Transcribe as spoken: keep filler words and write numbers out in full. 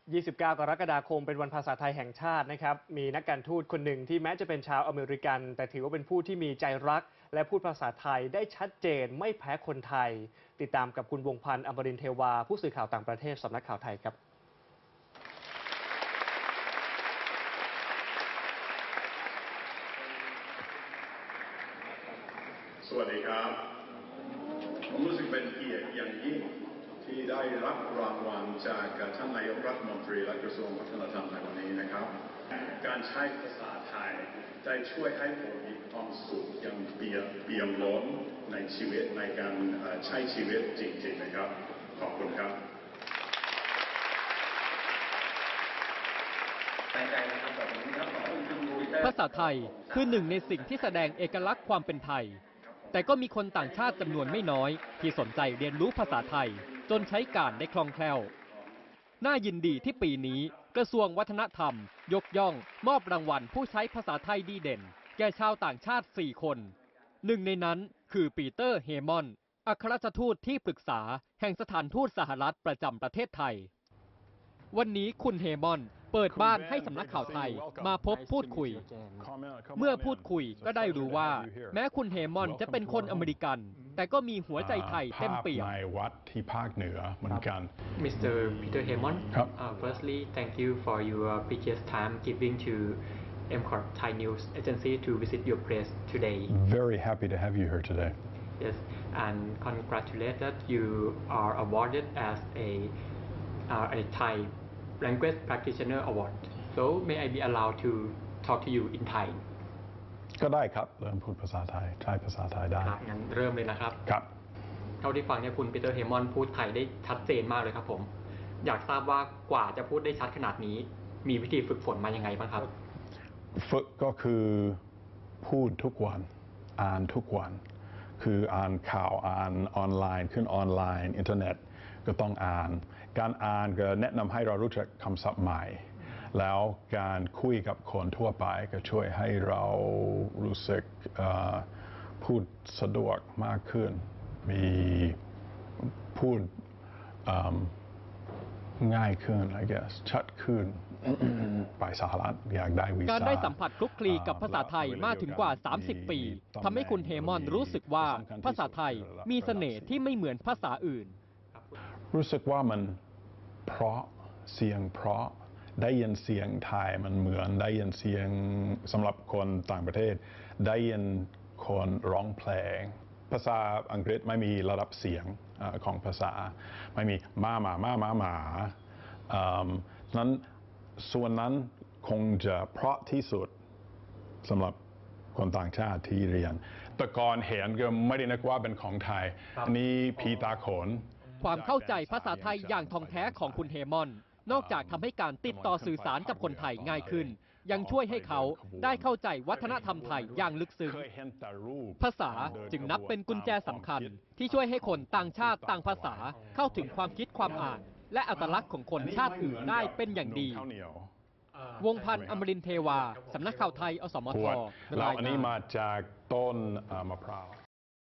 ยี่สิบเก้า กรกฎาคมเป็นวันภาษาไทยแห่งชาตินะครับมีนักการทูตคนหนึ่งที่แม้จะเป็นชาวอเมริกันแต่ถือว่าเป็นผู้ที่มีใจรักและพูดภาษาไทยได้ชัดเจนไม่แพ้คนไทยติดตามกับคุณวงพันธ์อมรินทร์เทวาผู้สื่อข่าวต่างประเทศสำนักข่าวไทยครับสวัสดีครับผมรู้สึกเป็นเกียรติอย่างยิ่งที่ได้รับรางวัลจากท่านนายกรัฐมนตรีและกระทรวงวัฒนธรรมในวันนี้นะครับการใช้ภาษาไทยได้ช่วยให้ผมมีความสุขอย่างเปี่ยมเปี่ยมล้นในชีวิตในการใช้ชีวิตจริงๆนะครับขอบคุณครับภาษาไทยคือหนึ่งในสิ่งที่แสดงเอกลักษณ์ความเป็นไทยแต่ก็มีคนต่างชาติจำนวนไม่น้อยที่สนใจเรียนรู้ภาษาไทยจนใช้การได้คล่องแคล่วน่ายินดีที่ปีนี้กระทรวงวัฒนธรรมยกย่องมอบรางวัลผู้ใช้ภาษาไทยดีเด่นแก่ชาวต่างชาติสี่คนหนึ่งในนั้นคือปีเตอร์เฮมอนอัครราชทูตที่ปรึกษาแห่งสถานทูตสหรัฐประจำประเทศไทยวันนี้คุณเฮมอนเปิดบ้านให้สำนักข่าวไทยมาพบพูดคุยเมื่อพูดคุยก็ได้รู้ว่าแม้คุณเฮมอนจะเป็นคนอเมริกันแต่ก็มีหัวใจไทยเต็มเปี่ยมในวัดที่ภาคเหนือเหมือนกันมิสเตอร์ Peter Hammond firstly thank you for your precious time giving to M C O T Thai News Agency to visit your place today. Very happy to have you here today. Yes, and congratulated you are awarded as a uh, a Thai language practitioner award. So may I be allowed to talk to you in Thai? ก็ได้ครับเริ่มพูดภาษาไทยใช้ภาษาไทยได้ครับงั้นเริ่มเลยนะครับครับเท่าที่ฟังเนี่ยคุณปีเตอร์เฮมอนพูดไทยได้ชัดเจนมากเลยครับผมอยากทราบว่ากว่าจะพูดได้ชัดขนาดนี้มีวิธีฝึกฝนมายังไงบ้างครับฝึกก็คือพูดทุกวันอ่านทุกวันคืออ่านข่าวอ่านออนไลน์ขึ้นออนไลน์อินเทอร์เน็ตก็ต้องอ่านการอ่านก็แนะนำให้เรารู้จักคำศัพท์ใหม่แล้วการคุยกับคนทั่วไปก็ช่วยให้เรารู้สึกพูดสะดวกมากขึ้นมีพูดง่ายขึ้น I guess ชัดขึ้น ไปสหรัฐอยากได้วีซ่าการได้สัมผัสคลุกคลีกับภาษาไทยมากถึงกว่าสามสิบปีทำให้คุณเฮมอนรู้สึกว่าภาษาไทยมีเสน่ห์ที่ไม่เหมือนภาษาอื่นรู้สึกว่ามันเพราะเสียงเพราะได้ยินเสียงไทยมันเหมือนได้ยินเสียงสำหรับคนต่างประเทศได้ยินคนร้องเพลงภาษาอังกฤษไม่มีระดับเสียงของภาษาไม่มีมามามามามานั้นส่วนนั้นคงจะเพราะที่สุดสำหรับคนต่างชาติที่เรียนแต่ก่อนเห็นก็ไม่ได้นึกว่าเป็นของไทยอันนี้พีตาโขนความเข้าใจภาษาไทยอย่างท่องแท้ของคุณเฮมอนนอกจากทำให้การติดต่อสื่อสารกับคนไทยง่ายขึ้นยังช่วยให้เขาได้เข้าใจวัฒนธรรมไทยอย่างลึกซึ้งภาษาจึงนับเป็นกุญแจสำคัญที่ช่วยให้คนต่างชาติต่างภาษาเข้าถึงความคิดความอ่านและอัตลักษณ์ของคนชาติอื่นได้เป็นอย่างดีวงพันธ์อมรินทร์เทวาสำนักข่าวไทยอสมทแล้วอันนี้มาจากต้นมะพร้าว